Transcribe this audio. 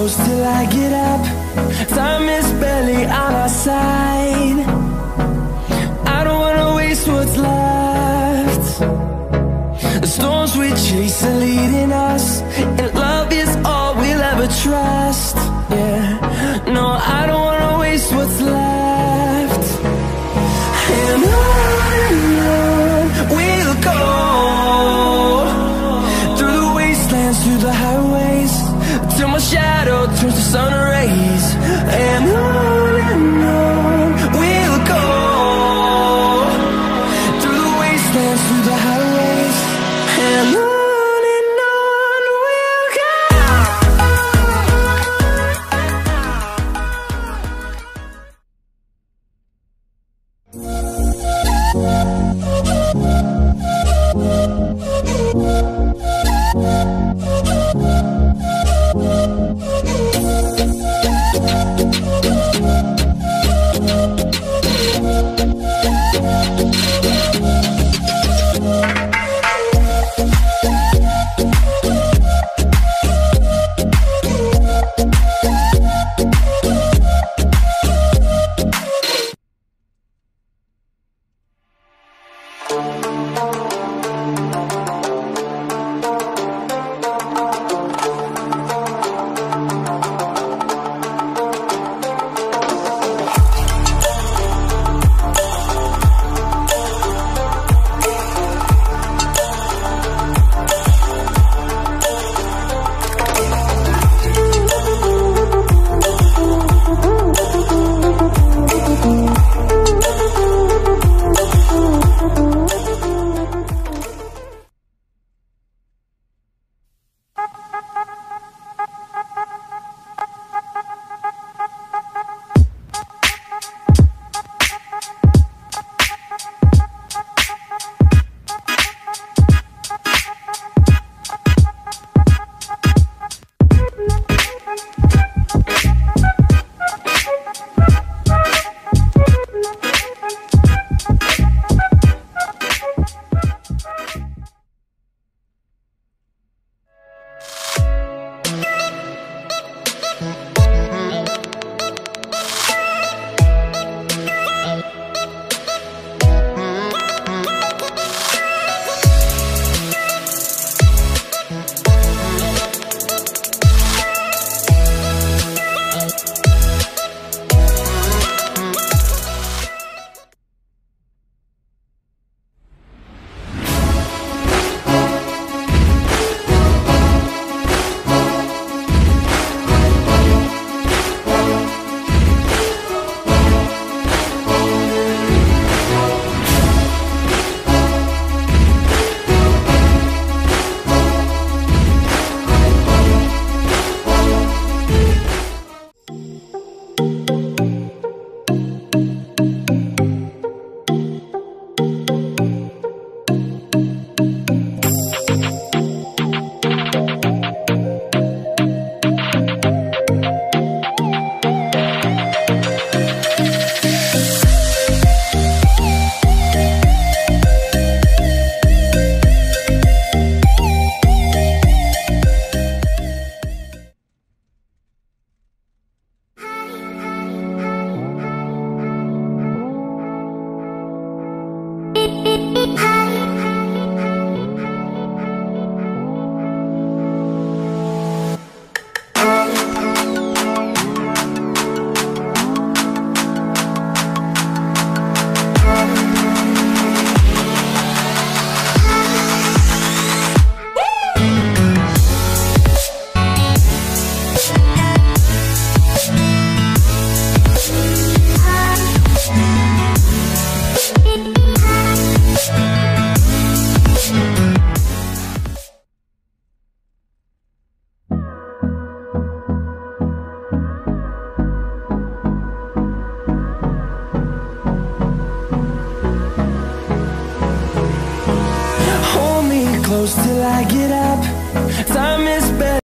close till I get up. Time is barely on our side. I don't wanna waste what's left. The storms we chase are leading us, and love is all we'll ever trust. Yeah, no, I don't wanna waste what's left. And on we'll go, through the wastelands, through the highways, till my shadow turns to sun rays. And on we'll go, through the wastelands, through the highways, and on we'll go. close till I get up. Time is better.